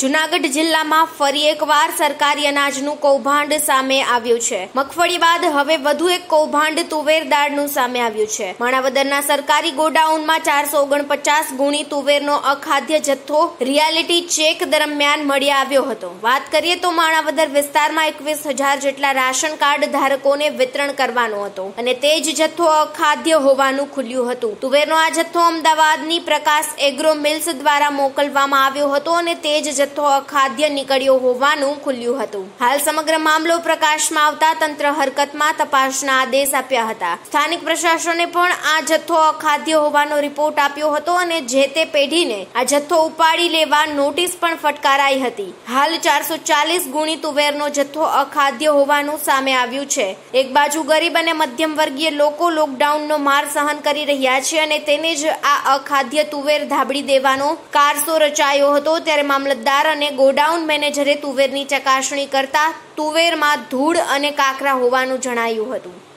જૂનાગઢ જિલ્લામાં ફરી એકવાર સરકારી અનાજનું કૌભાંડ સામે આવ્યું છે। મગફળી બાદ હવે વધુ એક કૌભાંડ તુવેર દાળનું સામે આવ્યું છે। માણાવદરના સરકારી ગોડાઉનમાં 449 ગુણી તુવેરનો અખાદ્ય જથ્થો રિયાલિટી ચેક દરમિયાન મળી આવ્યો હતો। વાત કરીએ તો માણાવદર વિસ્તારમાં 21,000 જેટલા રાશન કાર્ડ ધારકોને વિતરણ કરવાનો હતો અને તે જ જથ્થો અખાદ્ય હોવાનું ખુલ્યું હતું। તુવેરનો આ જથ્થો અમદાવાદની પ્રકાશ એગ્રો મિલ્સ દ્વારા મોકલવામાં આવ્યો હતો અને તે જ જથ્થો અખાદ્ય નીકળ્યો હોવાનું ખુલ્યું હતું। હાલ સમગ્ર મામલો પ્રકાશમાં આવતા તંત્ર હરકતમાં તપાસના આદેશ આપ્યા હતા। સ્થાનિક પ્રશાસને પણ આ જથ્થો અખાદ્ય હોવાનો રિપોર્ટ આપ્યો હતો અને જે તે પેઢીને આ જથ્થો ઉપાડી લેવા નોટિસ પણ ફટકારાઈ હતી। હાલ 440 ગુણી તુવેરનો જથ્થો અખાદ્ય હોવાનું સામે આવ્યું છે। એક બાજુ ગરીબ અને મધ્યમ વર્ગીય લોકો લોકડાઉનનો માર સહન કરી રહ્યા છે અને તેને જ આ અખાદ્ય તુવેર ધાબળી દેવાનો કારસો રચાયો હતો, ત્યારે મામલતદાર અને ગોડાઉન મેનેજરે તુવેરની ચકાસણી કરતા તુવેરમાં ધૂળ અને કાકરા હોવાનું જણાયું હતું।